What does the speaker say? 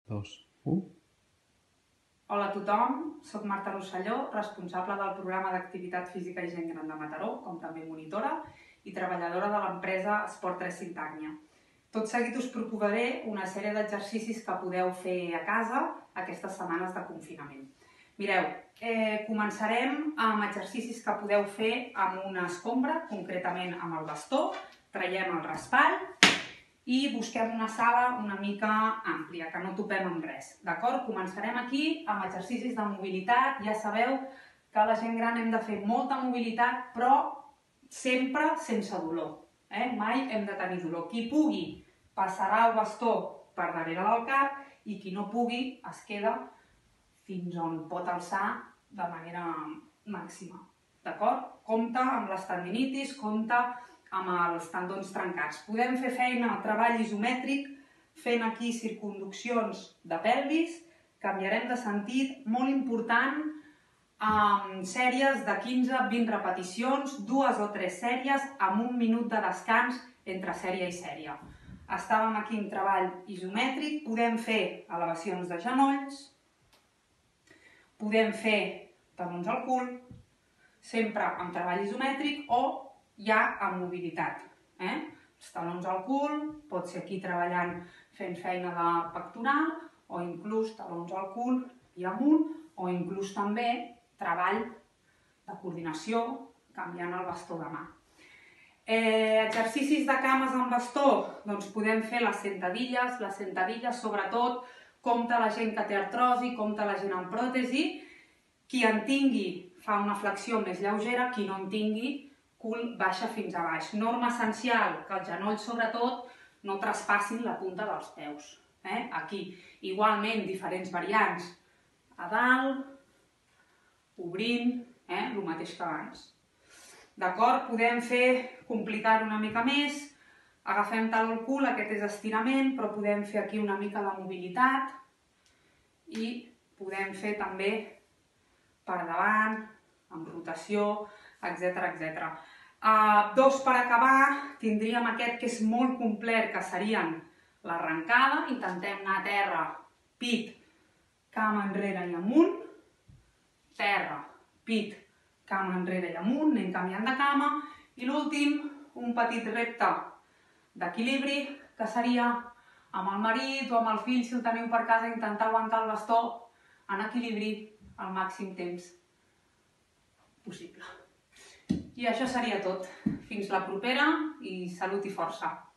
2, 1. Hola a tothom, soc Marta Rosselló, responsable del programa d'activitat física i gent gran de Mataró, com també monitora i treballadora de l'empresa Esport 3 Sintàcnia. Tot seguit us proposaré una sèrie d'exercicis que podeu fer a casa aquestes setmanes de confinament. Mireu, començarem amb exercicis que podeu fer amb una escombra, concretament amb el bastó, traiem el raspall i busquem una sala una mica àmplia, que no topem amb res. D'acord? Començarem aquí amb exercicis de mobilitat. Ja sabeu que la gent gran hem de fer molta mobilitat, però sempre sense dolor. Mai hem de tenir dolor. Qui pugui passarà el bastó per darrere del cap i qui no pugui es queda fins on pot alçar de manera màxima. D'acord? Compte amb les tendinitis, compte amb els tendons trencats. Podem fer feina, treball isomètric, fent aquí circunduccions de pelvis, canviarem de sentit, molt important, amb sèries de 15-20 repeticions, 2 o 3 sèries, amb 1 minut de descans entre sèrie i sèrie. Estàvem aquí en treball isomètric, podem fer elevacions de genolls, podem fer talons al cul, sempre amb treball isomètric o ja amb mobilitat. Els talons al cul, pot ser aquí treballant fent feina de pectoral o inclús talons al cul i amunt o inclús també treball de coordinació canviant el bastó de mà. Exercicis de cames amb bastó, doncs podem fer les sentadilles sobretot, compte la gent que té artrosi, compte la gent amb pròtesi, qui en tingui fa una flexió més lleugera, qui no en tingui cul baixa fins a baix. Norma essencial, que els genolls sobretot no traspassin la punta dels peus. Aquí, igualment, diferents variants. A dalt, obrint, el mateix que abans. D'acord? Podem complicar una mica més. Agafem taló al cul, aquest és estirament, però podem fer aquí una mica de mobilitat i podem fer també per davant, amb rotació, etc. Dos per acabar, tindríem aquest que és molt complet, que serien l'arrencada. Intentem anar a terra, pit, cama enrere i amunt. Terra, pit, cama enrere i amunt, anem canviant de cama. I l'últim, un petit repte d'equilibri, que seria amb el marit o amb el fill, si el teniu per casa, intentar aguantar el bastó en equilibri el màxim temps possible. I això seria tot. Fins la propera i salut i força!